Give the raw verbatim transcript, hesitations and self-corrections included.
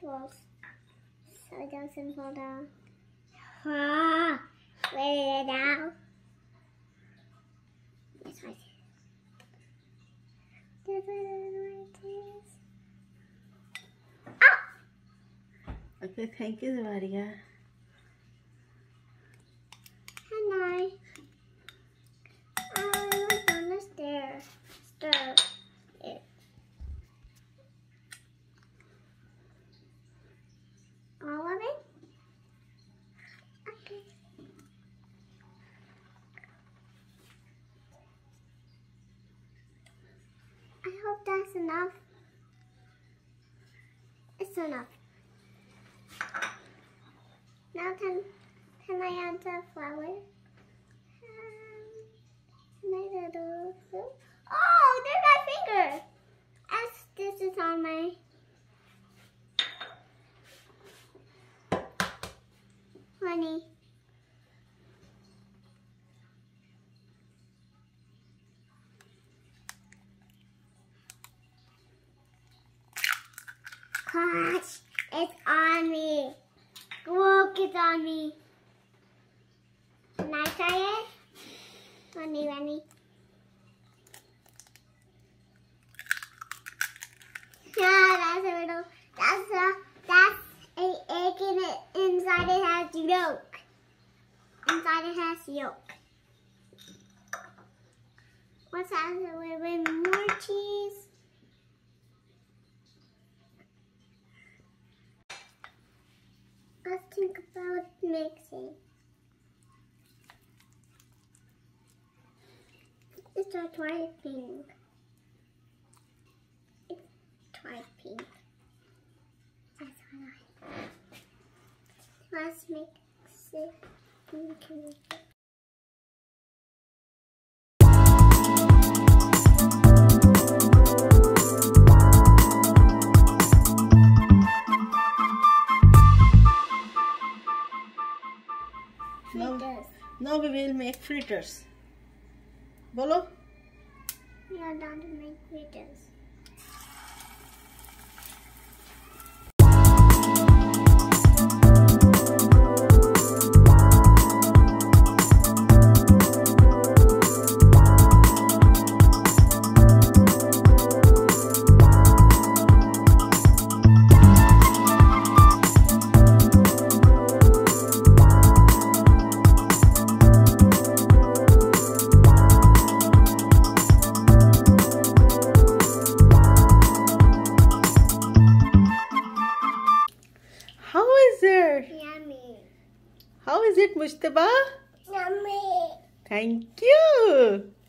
Well, so it doesn't fall down. Ah, where did it down? That's right. That's right. Ah! Okay, thank you, Maria. And I, I was on the stairs. Stir it. All of it? Okay. I hope that's enough. It's enough. Now can can I add the flour? Um, can I add the soup? Oh, there's my finger. As this is on my honey. Gosh, it's on me. Look, it's on me. Can I try it? Honey, honey. Yeah, that's a little. That's a. That's an egg in it. Inside it has yolk. Inside it has yolk. Let's add a little bit more cheese. Let's think about mixing. It's a try pink. It's try pink. That's what I like. Let's mix it. Okay. Now, now we will make fritters. Bolo? We are done to make fritters. How is it? Yummy. How is it, Mujtaba? Yummy. Thank you.